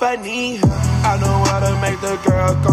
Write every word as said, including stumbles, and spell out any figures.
funny. I know how to make the girl go